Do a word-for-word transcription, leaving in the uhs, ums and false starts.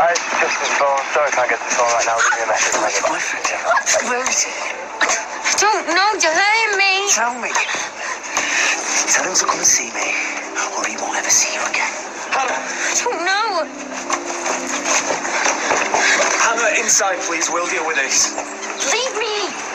Hi, just the phone. Sorry I can't get the phone right now. I'll give you a message. What's your boyfriend doing? Where is he? I don't know, you're hurting me. Tell me. Tell him to come and see me, or he won't ever see you again. Hannah! I don't know. Hannah, inside, please. We'll deal with this. Leave me.